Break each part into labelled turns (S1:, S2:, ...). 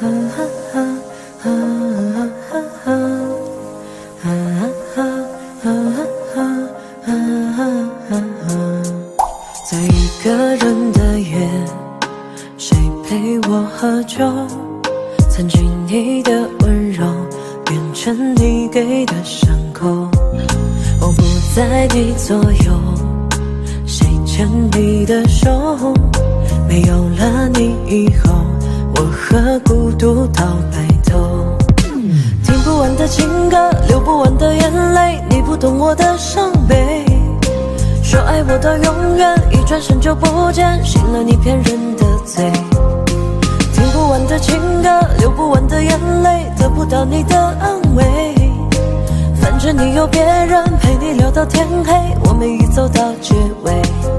S1: 在一个人的夜，谁陪我喝酒？曾经你的温柔变成你给的伤口，我不在你左右，谁牵你的手？没有了你以后，我和孤独到白头。听不完的情歌，流不完的眼泪，你不懂我的伤悲。说爱我到永远，一转身就不见，信了你骗人的嘴。听不完的情歌，流不完的眼泪，得不到你的安慰。反正你有别人陪你聊到天黑，我们已走到结尾。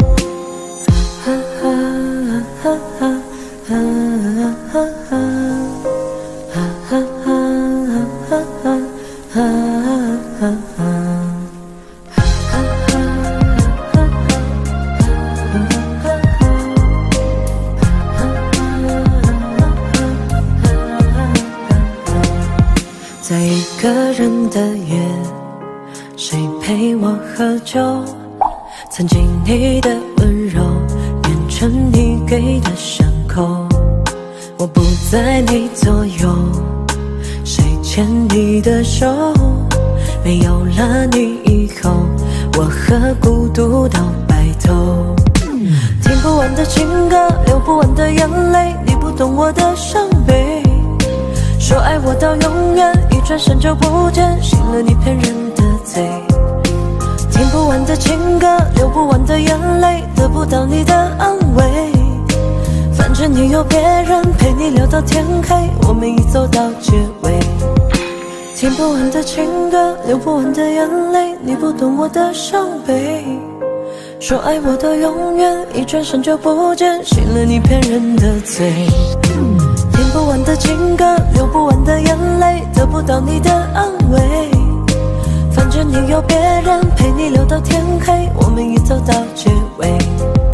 S1: 在一个人的夜，谁陪我喝酒？曾经你的温柔变成你给的伤口，我不在你左右，谁牵你的手？没有了你以后，我和孤独到白头。听不完的情歌，流不完的眼泪，你不懂我的伤悲。说爱我到永远，一转身就不见，信了你骗人的嘴。听不完的情歌，流不完的眼泪，得不到你的安慰。反正你有别人陪你聊到天黑，我们已走到结尾。听不完的情歌，流不完的眼泪，你不懂我的伤悲。说爱我到永远，一转身就不见，信了你骗人的嘴。听不完的情歌，流不完的眼泪，得不到你的安慰。反正你有别人陪你聊到天黑，我们已走到结尾。